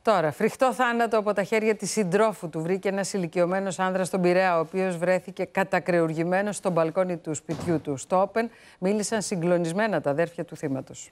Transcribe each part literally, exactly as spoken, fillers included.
Τώρα, φρικτό θάνατο από τα χέρια της συντρόφου του βρήκε ένας ηλικιωμένος άνδρας στον Πειραιά, ο οποίος βρέθηκε κατακρεουργημένος στο μπαλκόνι του σπιτιού του. Στο Open μίλησαν συγκλονισμένα τα αδέρφια του θύματος.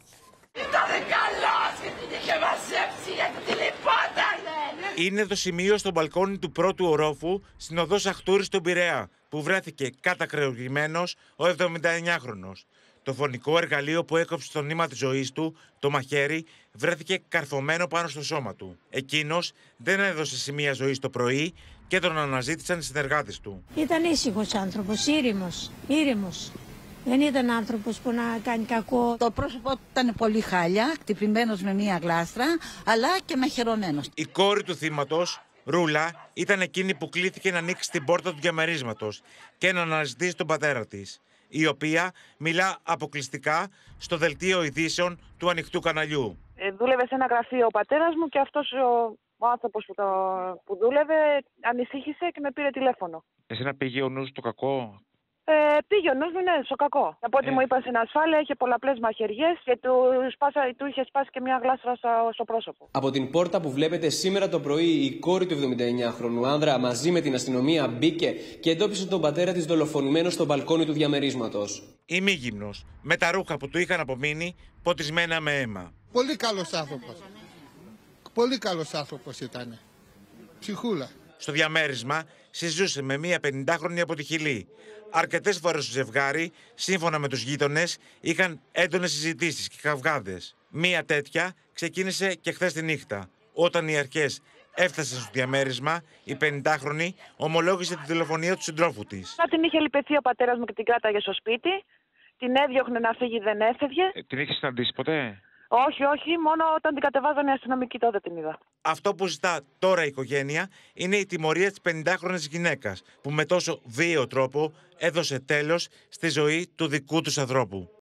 Είναι το σημείο στο μπαλκόνι του πρώτου ορόφου στην οδό Σαχτούρη στον Πειραιά, που βρέθηκε κατακρεουργημένος ο εβδομηνταεννιάχρονος. Το φωνικό εργαλείο που έκοψε το νήμα της ζωής του, το μαχαίρι, βρέθηκε καρφωμένο πάνω στο σώμα του. Εκείνος δεν έδωσε σημεία ζωής το πρωί και τον αναζήτησαν οι συνεργάτες του. Ήταν ήσυχος άνθρωπος, ήρεμος, ήρεμος. Δεν ήταν άνθρωπος που να κάνει κακό. Το πρόσωπό του ήταν πολύ χάλια, χτυπημένος με μία γλάστρα, αλλά και μαχαιρωμένος. Η κόρη του θύματος, Ρούλα, ήταν εκείνη που κλήθηκε να ανοίξει την πόρτα του διαμερίσματος και να αναζητήσει τον πατέρα της, η οποία μιλά αποκλειστικά στο δελτίο ειδήσεων του ανοιχτού καναλιού. Ε, δούλευε σε ένα γραφείο ο πατέρας μου και αυτός ο, ο άνθρωπος που, το, που δούλευε ανησύχησε και με πήρε τηλέφωνο. Εσένα πήγε ο νους στο κακό? Ε, πήγε ο νους μου, ναι, στο κακό. Από ό,τι Ε. μου είπα στην ασφάλεια, είχε πολλαπλές μαχαιριές και του, σπάσα, του είχε σπάσει και μια γλάστρα στο, στο πρόσωπο. Από την πόρτα που βλέπετε σήμερα το πρωί, η κόρη του εβδομηνταεννιάχρονου άνδρα μαζί με την αστυνομία μπήκε και εντόπισε τον πατέρα της δολοφονημένο στο μπαλκόνι του διαμερίσματος. Ημίγυμνος, με τα ρούχα που του είχαν απομείνει ποτισμένα με αίμα. Πολύ καλός άνθρωπος. Πολύ καλός άνθρωπος ήταν. Ψυχούλα. Στο διαμέρισμα συζούσε με μία πενηντάχρονη από τη Χιλή. Αρκετές φορές το ζευγάρι, σύμφωνα με τους γείτονες, είχαν έντονες συζητήσεις και καυγάδες. Μία τέτοια ξεκίνησε και χθες τη νύχτα. Όταν οι αρχές έφτασαν στο διαμέρισμα, η πενηντάχρονη ομολόγησε τη τηλεφωνία του συντρόφου της. Να την είχε λυπηθεί ο πατέρας μου και την κράταγε στο σπίτι. Την έδιωχνε να φύγει, δεν έφευγε. Ε, την έχεις συναντήσει ποτέ? Όχι, όχι, μόνο όταν την κατεβάζανε οι αστυνομικοί τότε την είδα. Αυτό που ζητά τώρα η οικογένεια είναι η τιμωρία της πενηντάχρονης γυναίκας, που με τόσο βίαιο τρόπο έδωσε τέλος στη ζωή του δικού τους ανθρώπου.